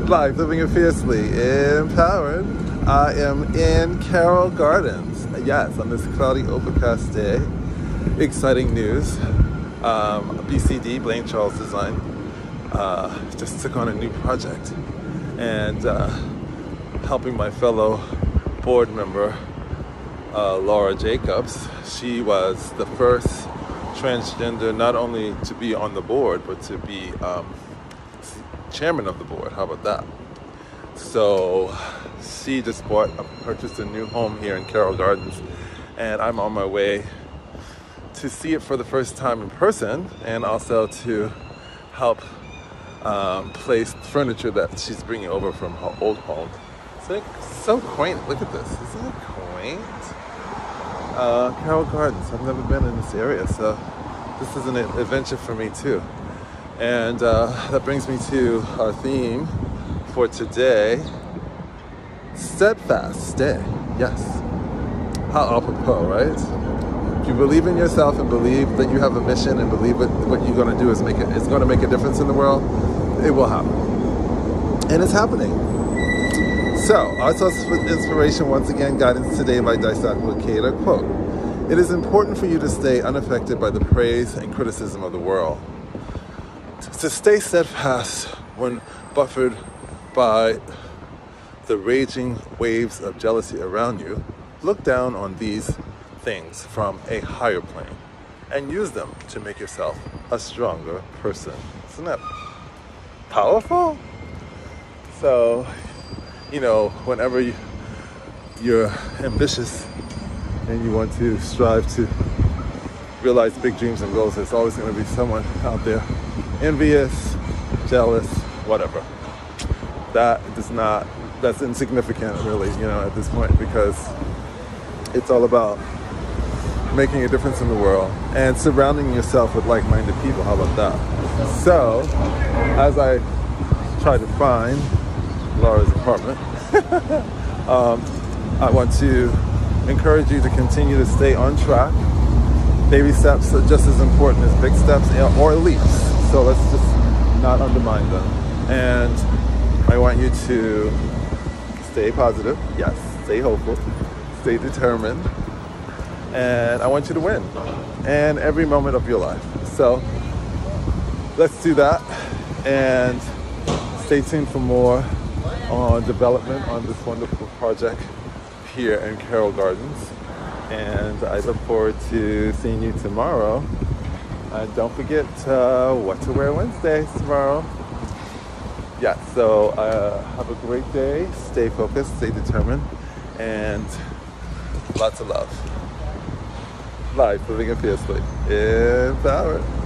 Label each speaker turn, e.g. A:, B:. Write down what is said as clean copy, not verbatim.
A: Life, living it fiercely, empowered. I am in Carroll Gardens. Yes, on this cloudy, overcast day. Exciting news. BCD, Blaine Charles Design, just took on a new project, and helping my fellow board member, Laura Jacobs. She was the first transgender not only to be on the board, but to be chairman of the board. How about that? So she just purchased a new home here in Carroll Gardens, and I'm on my way to see it for the first time in person, and also to help place furniture that she's bringing over from her old home. It's like so quaint. Look at this. Isn't it quaint? Carroll Gardens. I've never been in this area, so this is an adventure for me too. And that brings me to our theme for today: steadfast, stay. Yes. How apropos, right? If you believe in yourself and believe that you have a mission and believe what you're going to do is it's going to make a difference in the world, it will happen. And it's happening. So, our source of inspiration, once again, guidance today by Daisaku Ikeda, quote, "It is important for you to stay unaffected by the praise and criticism of the world. To stay steadfast when buffered by the raging waves of jealousy around you, look down on these things from a higher plane and use them to make yourself a stronger person." Isn't that powerful? So, whenever you're ambitious and you want to strive to realize big dreams and goals, there's always going to be someone out there envious, jealous, whatever. That's insignificant really, at this point, because it's all about making a difference in the world and surrounding yourself with like-minded people. How about that? So, as I try to find Laura's apartment, I want to encourage you to continue to stay on track. Baby steps are just as important as big steps or leaps. So let's just not undermine them. And I want you to stay positive. Yes, stay hopeful. Stay determined. And I want you to win in every moment of your life. So let's do that. And stay tuned for more on development on this wonderful project here in Carroll Gardens. And I look forward to seeing you tomorrow. Don't forget what to wear Wednesdays tomorrow. Yeah, so have a great day. Stay focused, stay determined, and lots of love. Life, living it fiercely, empowered.